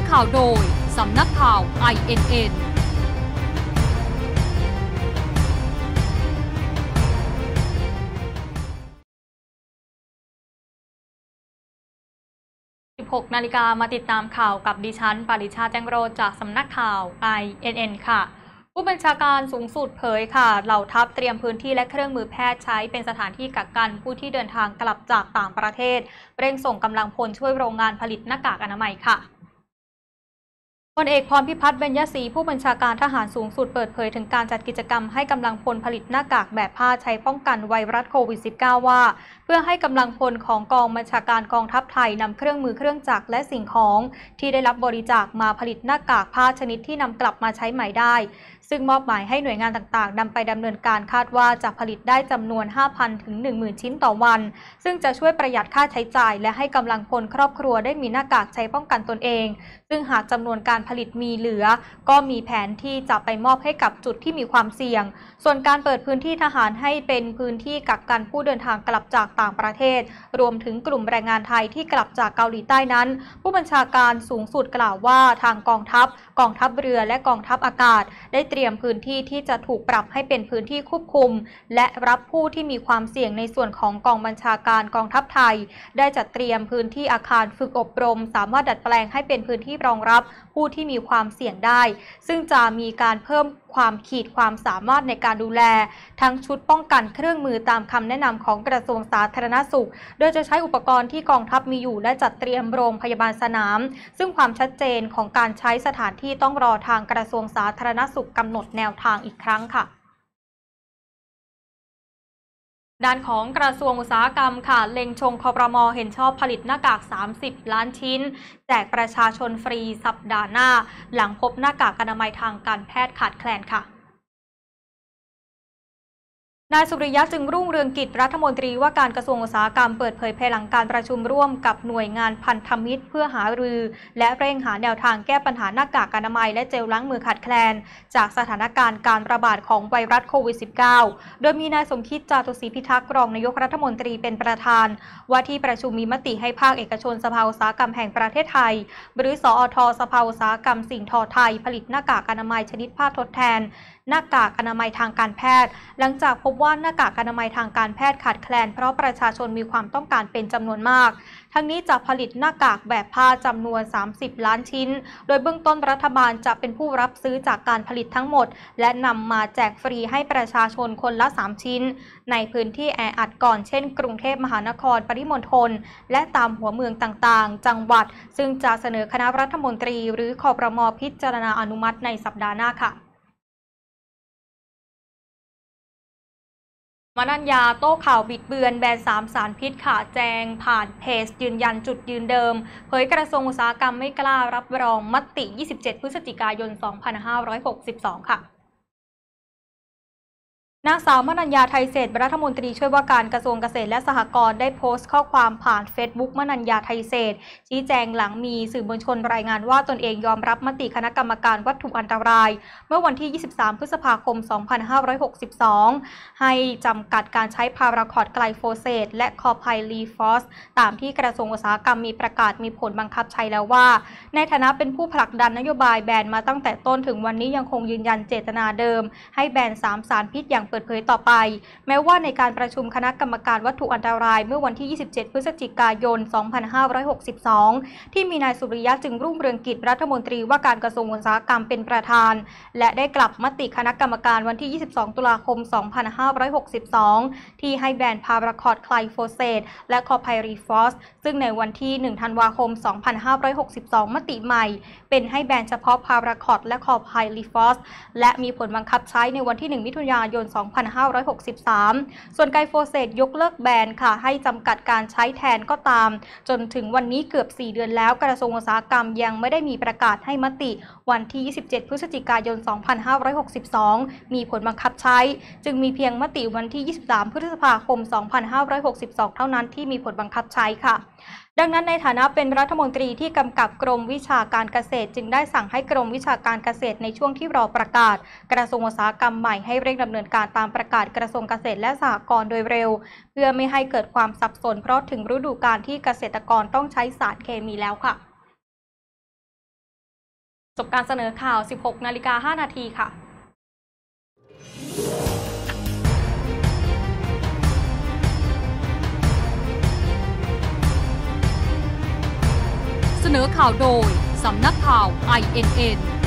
ข่าวโดยสำนักข่าว INN 16 นาฬิกามาติดตามข่าวกับดิฉันปาริชาแจ้งโรจน์จากสำนักข่าว INN ค่ะผู้บัญชาการสูงสุดเผยค่ะเหล่าทัพเตรียมพื้นที่และเครื่องมือแพทย์ใช้เป็นสถานที่กักกันผู้ที่เดินทางกลับจากต่างประเทศเร่งส่งกำลังพลช่วยโรงงานผลิตหน้ากากอนามัยค่ะพลเอกพรพิพัฒน์เบญยศรีผู้บัญชาการทหารสูงสุดเปิดเผยถึงการจัดกิจกรรมให้กำลังพลผลิตหน้ากากแบบผ้าใช้ป้องกันไวรัสโควิด -19 ว่าเพื่อให้กำลังพลของกองบัญชาการกองทัพไทยนำเครื่องมือเครื่องจักรและสิ่งของที่ได้รับบริจาคมาผลิตหน้ากากผ้าชนิดที่นำกลับมาใช้ใหม่ได้ซึ่งมอบหมายให้หน่วยงานต่างๆนำไปดำเนินการคาดว่าจะผลิตได้จำนวน 5,000 ถึง 10,000 ชิ้นต่อวันซึ่งจะช่วยประหยัดค่าใช้จ่ายและให้กำลังพลครอบครัวได้มีหน้ากากใช้ป้องกันตนเองซึ่งหากจำนวนการผลิตมีเหลือก็มีแผนที่จะไปมอบให้กับจุดที่มีความเสี่ยงส่วนการเปิดพื้นที่ทหารให้เป็นพื้นที่กักกันผู้เดินทางกลับจากต่างประเทศรวมถึงกลุ่มแรงงานไทยที่กลับจากเกาหลีใต้นั้นผู้บัญชาการสูงสุดกล่าวว่าทางกองทัพเรือและกองทัพอากาศได้เตรียมพื้นที่ที่จะถูกปรับให้เป็นพื้นที่ควบคุมและรับผู้ที่มีความเสี่ยงในส่วนของกองบัญชาการกองทัพไทยได้จัดเตรียมพื้นที่อาคารฝึกอบรมสามารถดัดแปลงให้เป็นพื้นที่รองรับผู้ที่มีความเสี่ยงได้ซึ่งจะมีการเพิ่มความสามารถในการดูแลทั้งชุดป้องกันเครื่องมือตามคำแนะนำของกระทรวงสาธารณสุขโดยจะใช้อุปกรณ์ที่กองทัพมีอยู่และจัดเตรียมโรงพยาบาลสนามซึ่งความชัดเจนของการใช้สถานที่ต้องรอทางกระทรวงสาธารณสุขกำหนดแนวทางอีกครั้งค่ะด้านของกระทรวงอุตสาหกรรมค่ะเล็งชงครม.เห็นชอบผลิตหน้ากาก30 ล้านชิ้นแจกประชาชนฟรีสัปดาห์หน้าหลังพบหน้ากากอนามัยทางการแพทย์ขาดแคลนค่ะนายสุริยะจึงรุ่งเรืองกิจรัฐมนตรีว่าการกระทรวงอุตสาหกรรมเปิดเผยภายหลังการประชุมร่วมกับหน่วยงานพันธมิตรเพื่อหารือและเร่งหาแนวทางแก้ปัญหาหน้ากากอนามัยและเจลล้างมือขาดแคลนจากสถานการณ์การระบาดของไวรัสโควิด -19 โดยมีนายสมคิดจาตุศรีพิทักษ์รองนายกรัฐมนตรีเป็นประธานว่าที่ประชุมมีมติให้ภาคเอกชนสภาอุตสาหกรรมแห่งประเทศไทยหรือสอท.สภาอุตสาหกรรมสิ่งทอไทยผลิตหน้ากากอนามัยชนิดผ้าทดแทนหน้ากากอนามัยทางการแพทย์หลังจากพบว่าหน้ากากอนามัยทางการแพทย์ขาดแคลนเพราะประชาชนมีความต้องการเป็นจำนวนมากทั้งนี้จะผลิตหน้ากากแบบผ้าจำนวน30 ล้านชิ้นโดยเบื้องต้นรัฐบาลจะเป็นผู้รับซื้อจากการผลิตทั้งหมดและนำมาแจกฟรีให้ประชาชนคนละ3 ชิ้นในพื้นที่แออัดก่อนเช่นกรุงเทพมหานครปริมณฑลและตามหัวเมืองต่างๆจังหวัดซึ่งจะเสนอคณะรัฐมนตรีหรือครม.พิจารณาอนุมัติในสัปดาห์หน้าค่ะมนัญญาโต้ข่าวบิดเบือนแบน3 สารพิษค่ะแจงผ่านเพจยืนยันจุดยืนเดิมเผยกระทรวงอุตสาหกรรมไม่กล้ารับรองมติ 27 พฤศจิกายน 2562 ค่ะนางสาวมนัญญาไทยเศรษฐ์รัฐมนตรีช่วยว่าการกระทรวงเกษตรและสหกรณ์ได้โพสต์ข้อความผ่านเฟซบุ๊กมนัญญาไทยเศรษฐ์ชี้แจงหลังมีสื่อมวลชนรายงานว่าตนเองยอมรับมติคณะกรรมการวัตถุอันตรายเมื่อวันที่ 23 พฤษภาคม 2562 ให้จำกัดการใช้พาราคอร์ดไกลโฟเสตและคอไพลีฟอสตามที่กระทรวงอุตสาหกรรมมีประกาศมีผลบังคับใช้แล้วว่าในฐานะเป็นผู้ผลักดันนโยบายแบนมาตั้งแต่ต้นถึงวันนี้ยังคงยืนยันเจตนาเดิมให้แบน3 สารพิษอย่างเปิดเผยต่อไปแม้ว่าในการประชุมคณะกรรมการวัตถุอันตรายเมื่อวันที่ 27 พฤศจิกายน 2562 ที่มีนายสุริยะจึงรุ่งเรืองกิจรัฐมนตรีว่าการกระทรวงอุตสาหกรรมเป็นประธานและได้กลับมติคณะกรรมการวันที่ 22 ตุลาคม 2562 ที่ให้แบนพาราคอร์ดไคลโฟเสตและคอไพรีฟอสซึ่งในวันที่ 1 ธันวาคม 2562 มติใหม่เป็นให้แบนเฉพาะพาราคอร์ดและคอไพรีฟอสและมีผลบังคับใช้ในวันที่ 1 มิถุนายน 2563 ส่วนไกลโฟเสตยกเลิกแบนค่ะให้จำกัดการใช้แทนก็ตามจนถึงวันนี้เกือบ4 เดือนแล้วกระทรวงอุตสาหกรรมยังไม่ได้มีประกาศให้มติวันที่ 27 พฤศจิกายน 2562 มีผลบังคับใช้จึงมีเพียงมติวันที่ 23 พฤษภาคม 2562 เท่านั้นที่มีผลบังคับใช้ค่ะดังนั้นในฐานะเป็นรัฐมนตรีที่กำกับกรมวิชาการเกษตรจึงได้สั่งให้กรมวิชาการเกษตรในช่วงที่รอประกาศกระทรวงอุตสาหกรรมใหม่ให้เร่งดำเนินการตามประกาศกระทรวงเกษตรและสหกรณ์โดยเร็วเพื่อไม่ให้เกิดความสับสนเพราะถึงฤดูกาลที่เกษตรกรต้องใช้สารเคมีแล้วค่ะจบการเสนอข่าว 16:05 นาทีค่ะเสนอข่าวโดยสำนักข่าว INN